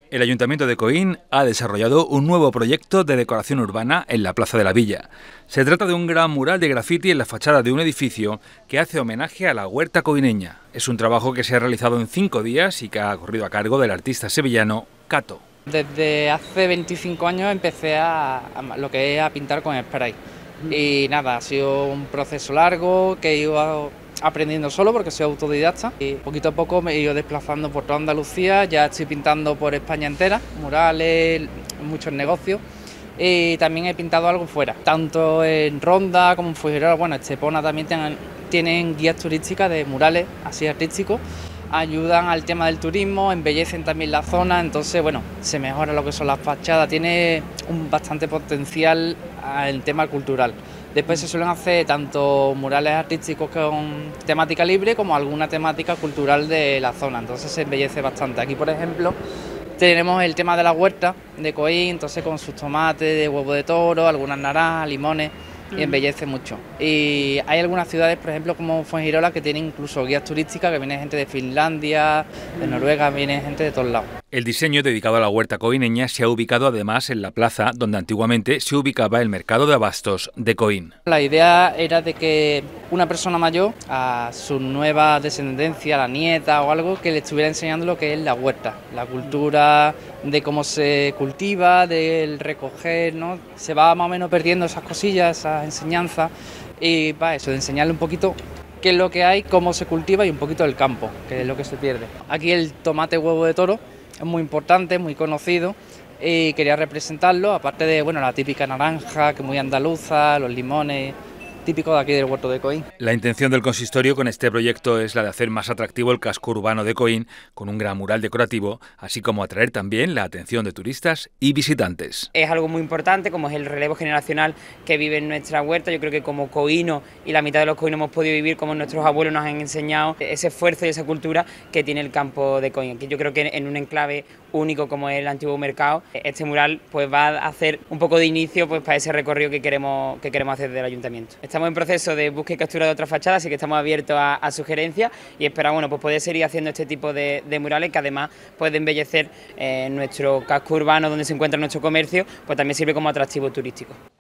El Ayuntamiento de Coín ha desarrollado un nuevo proyecto de decoración urbana en la Plaza de la Villa. Se trata de un gran mural de grafiti en la fachada de un edificio que hace homenaje a la huerta coineña. Es un trabajo que se ha realizado en 5 días y que ha corrido a cargo del artista sevillano Cato. Desde hace 25 años empecé a pintar con spray. Y nada, ha sido un proceso largo que he ido aprendiendo solo porque soy autodidacta y poquito a poco me he ido desplazando por toda Andalucía. Ya estoy pintando por España entera, murales, muchos negocios, y también he pintado algo fuera, tanto en Ronda como en Fuengirola. Bueno, Estepona también tienen guías turísticas de murales así artísticos, ayudan al tema del turismo, embellecen también la zona, entonces bueno, se mejora lo que son las fachadas, tiene un bastante potencial en tema cultural. Después se suelen hacer tanto murales artísticos con temática libre como alguna temática cultural de la zona, entonces se embellece bastante. Aquí, por ejemplo, tenemos el tema de la huerta de Coín, entonces con sus tomates, de huevo de toro, algunas naranjas, limones, y embellece mucho. Y hay algunas ciudades, por ejemplo, como Fuengirola, que tienen incluso guías turísticas, que viene gente de Finlandia, de Noruega, viene gente de todos lados. El diseño dedicado a la huerta coineña se ha ubicado además en la plaza donde antiguamente se ubicaba el mercado de abastos de Coín. La idea era de que una persona mayor, a su nueva descendencia, la nieta o algo, que le estuviera enseñando lo que es la huerta, la cultura de cómo se cultiva, del recoger, ¿no? Se va más o menos perdiendo esas cosillas, esas enseñanzas, y va eso, de enseñarle un poquito qué es lo que hay, cómo se cultiva y un poquito del campo, que es lo que se pierde. Aquí el tomate huevo de toro es muy importante, muy conocido, y quería representarlo, aparte de bueno, la típica naranja, que es muy andaluza, los limones, típico de aquí del huerto de Coín. La intención del consistorio con este proyecto es la de hacer más atractivo el casco urbano de Coín con un gran mural decorativo, así como atraer también la atención de turistas y visitantes. Es algo muy importante, como es el relevo generacional que vive en nuestra huerta. Yo creo que como coínos y la mitad de los coínos hemos podido vivir como nuestros abuelos nos han enseñado ese esfuerzo y esa cultura que tiene el campo de Coín. Yo creo que en un enclave único como es el antiguo mercado, este mural pues va a hacer un poco de inicio pues para ese recorrido que queremos hacer del ayuntamiento. Estamos en proceso de búsqueda y captura de otras fachadas, así que estamos abiertos a sugerencias y esperamos bueno, pues poder seguir haciendo este tipo de murales que además puede embellecer nuestro casco urbano donde se encuentra nuestro comercio, pues también sirve como atractivo turístico.